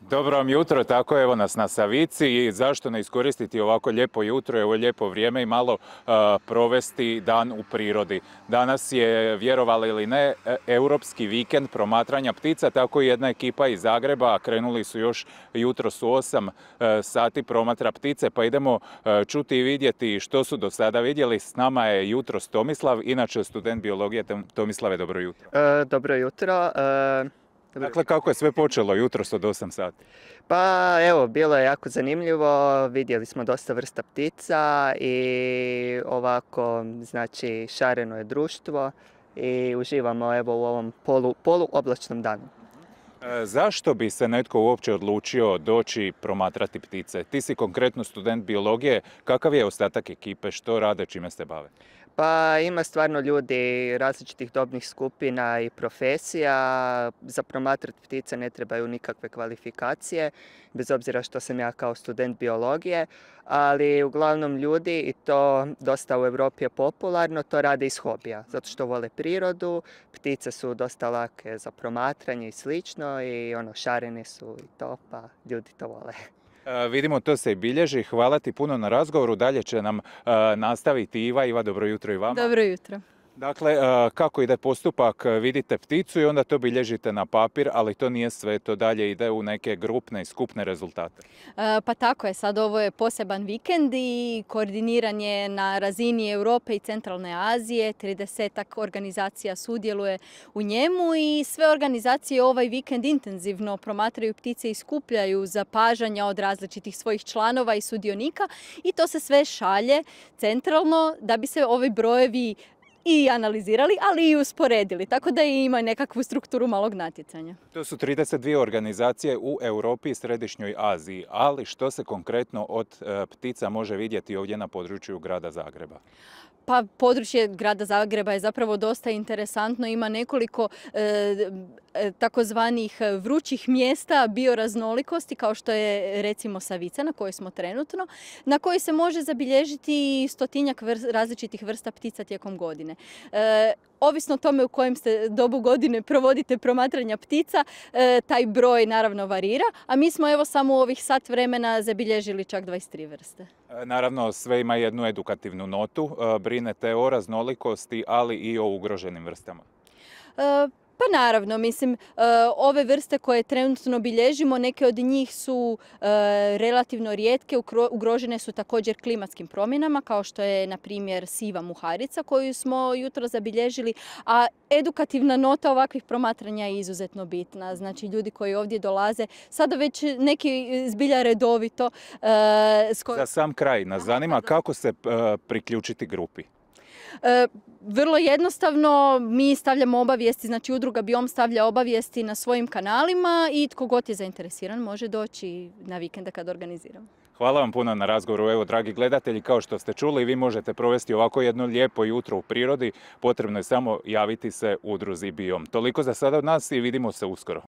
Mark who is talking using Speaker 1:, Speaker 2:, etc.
Speaker 1: Dobro vam jutro, tako evo nas na Savici i zašto ne iskoristiti ovako lijepo jutro i ovo lijepo vrijeme i malo provesti dan u prirodi. Danas je, vjerovali ili ne, europski vikend promatranja ptica, tako i jedna ekipa iz Zagreba, krenuli su još jutros u 8 sati promatra ptice, pa idemo čuti i vidjeti što su do sada vidjeli. S nama je jutros Tomislav, inače student biologije. Tomislave, dobro jutro.
Speaker 2: Dobro jutro.
Speaker 1: Dakle, kako je sve počelo jutros od 8 sati?
Speaker 2: Pa evo, bilo je jako zanimljivo, vidjeli smo dosta vrsta ptica i ovako, znači, šareno je društvo i uživamo evo u ovom poluoblačnom danu.
Speaker 1: Zašto bi se netko uopće odlučio doći promatrati ptice? Ti si konkretno student biologije, kakav je ostatak ekipe, što rade, čime se bave?
Speaker 2: Pa ima stvarno ljudi različitih dobnih skupina i profesija. Za promatrat ptice ne trebaju nikakve kvalifikacije, bez obzira što sam ja kao student biologije, ali uglavnom ljudi, i to dosta u Europi je popularno, to rade iz hobija, zato što vole prirodu, ptice su dosta lake za promatranje i slično i šarene su i to, pa ljudi to vole.
Speaker 1: Vidimo, to se i bilježi. Hvala ti puno na razgovoru. Dalje će nam nastaviti Iva. Iva, dobro jutro i vama.
Speaker 3: Dobro jutro.
Speaker 1: Dakle, kako ide postupak? Vidite pticu i onda to bilježite na papir, ali to nije sve, to dalje ide u neke grupne i skupne rezultate.
Speaker 3: Pa tako je, sad ovo je poseban vikend i koordiniran je na razini Europe i Centralne Azije, 30-ak organizacija sudjeluje u njemu i sve organizacije ovaj vikend intenzivno promatraju ptice i skupljaju zapažanja od različitih svojih članova i sudionika i to se sve šalje centralno da bi se ovi brojevi i analizirali, ali i usporedili, tako da ima nekakvu strukturu malog natjecanja.
Speaker 1: To su 32 organizacije u Europi i Središnjoj Aziji, ali što se konkretno od ptica može vidjeti ovdje na području grada Zagreba?
Speaker 3: Pa područje grada Zagreba je zapravo dosta interesantno, ima nekoliko takozvanih vrućih mjesta bioraznolikosti, kao što je recimo Savica na kojoj smo trenutno, na kojoj se može zabilježiti 100-tinjak različitih vrsta ptica tijekom godine. Ovisno o tome u kojem ste dobu godine provodite promatranja ptica, taj broj naravno varira, a mi smo evo samo u ovih sat vremena zabilježili čak 23 vrste.
Speaker 1: Naravno, sve ima jednu edukativnu notu, brinete o raznolikosti, ali i o ugroženim vrstama.
Speaker 3: Pa naravno, mislim, ove vrste koje trenutno bilježimo, neke od njih su relativno rijetke, ugrožene su također klimatskim promjenama, kao što je, na primjer, siva muharica koju smo jutro zabilježili, a edukativna nota ovakvih promatranja je izuzetno bitna. Znači, ljudi koji ovdje dolaze, sada već neki zbilja redovito.
Speaker 1: Za sam kraj nas zanima kako se priključiti grupi.
Speaker 3: Vrlo jednostavno, mi stavljamo obavijesti, znači udruga Biom stavlja obavijesti na svojim kanalima i tko god je zainteresiran može doći na vikenda kad organiziramo.
Speaker 1: Hvala vam puno na razgovoru. Evo, dragi gledatelji, kao što ste čuli, vi možete provesti ovako jedno lijepo jutro u prirodi. Potrebno je samo javiti se udruzi Biom. Toliko za sada od nas i vidimo se uskoro.